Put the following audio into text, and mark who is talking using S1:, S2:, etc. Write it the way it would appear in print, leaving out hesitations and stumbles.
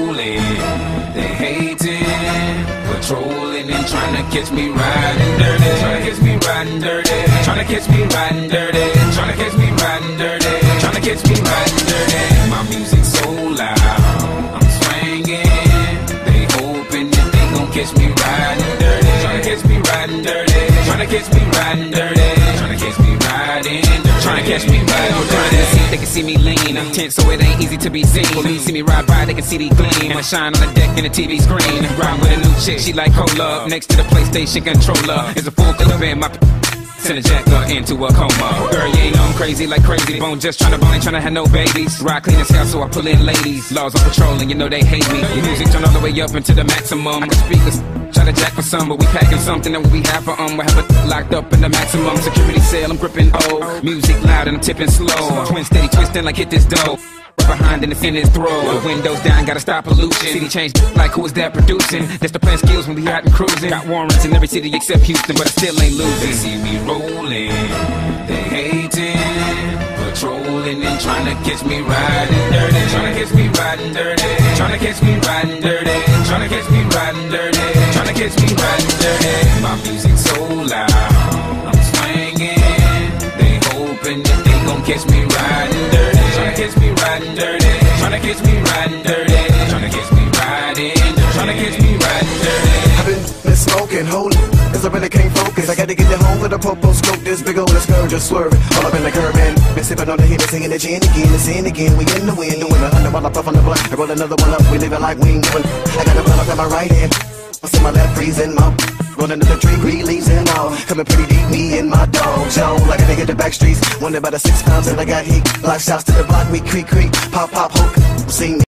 S1: rolling, they hating, patrolling and trying to catch me riding dirty, trying to catch me riding dirty, trying to catch me riding dirty, trying to catch me riding dirty, trying to catch me riding dirty. My music's so loud, I'm swinging, they hoping that they gon' catch me riding dirty, trying to catch me riding dirty, trying to catch me riding dirty, trying to catch me riding dirty, trying to catch me riding dirty.
S2: They can see me lean, I'm tense so it ain't easy to be seen. Police see me ride by, they can see the gleam. I shine on the deck in the TV screen. Ride with a new chick, she like cola. Up next to the PlayStation controller is a full clip in my send a jacker into a coma. Girl, you ain't know I'm crazy like crazy bone, just tryna bone, ain't tryna have no babies. Ride clean as hell, so I pull in ladies. Laws on patrol and you know they hate me. Music turn all the way up into the maximum. I can speak this, try to jack for some, but we packing something that we have for we have it locked up in the maximum security cell. I'm gripping music loud and I'm tipping slow. Twin steady twisting like hit this dough. Behind in his throat. Windows down, gotta stop pollution. City changed like who is that producing? That's the plan skills when we out and cruising. Got warrants in every city except Houston, but I still ain't losing.
S1: They see me rolling, they hating, patrolling and trying to catch me riding dirty, trying to catch me riding dirty, trying to catch me riding dirty, trying to catch me riding dirty, trying to catch me riding dirty. My music's so loud, I'm swinging, they hoping that they gon' catch me riding dirty, trying to catch me riding dirty, trying to catch me riding dirty, trying to catch me riding dirty, trying to catch me riding dirty.
S3: I've been smoking, holy, cause I really can't focus. I gotta get it home with a popo scope. This big old skirt just swerving all up in the curb and been sipping on the heat and singing the gin again and sin again. We in the wind doing 100 while I puff on the blunt. I roll another one up, we living like we ain't doing. I got a blunt up in my right hand, I see my left freezing my rolling to the tree, green leaves and all. Coming pretty deep, me and my dog Joe. Like a nigga the back streets, wonder about the 6 pounds and I got heat. Life shots to the block, we creak, pop, hook. See me.